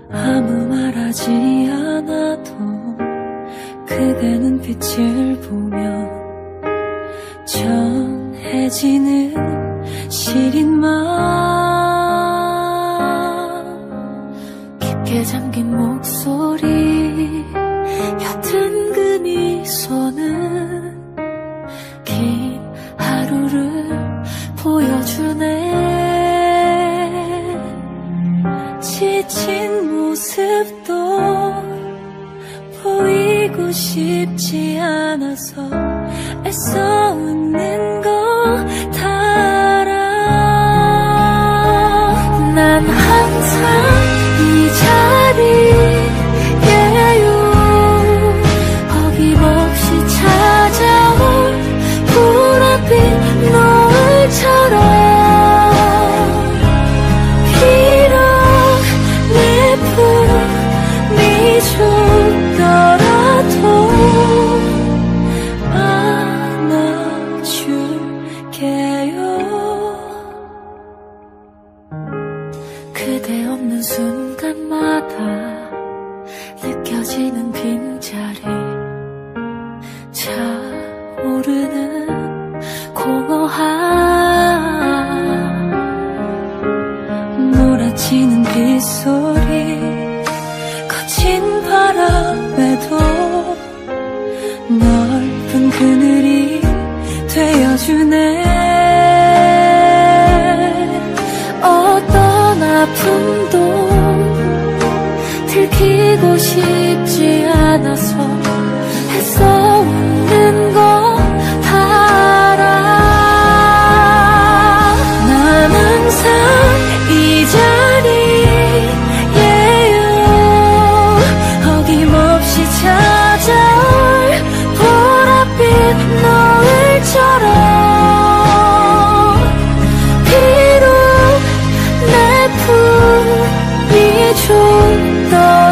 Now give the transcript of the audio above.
아무 말하지 않아도 그대 눈빛을 보면 전해지는 시린 마음, 깊게 잠긴 목소리, 옅은 그 미소는 긴 하루를 보여주네. 지친 모습도 보이고 싶지 않아서 애써 웃는 거 다 알아. 난 항상 이 자리에요. 어김없이 찾아올 보랏빛 노을처럼. 비록 내 품이 좁더라도 안아줄게요. 그대 없는 순간마다 느껴지는 빈자리, 차오르는 공허함, 몰아치는 빗소리, 거친 바람에도 넓은 그늘이 되어주네. 어떤 아픔도 들키고 싶지 않아서 애써 웃는 거 다 알아. 난 항상 이 자리에요. 어김없이 찾아올 보랏빛 노을처럼. 비록 내 품이 좁더라도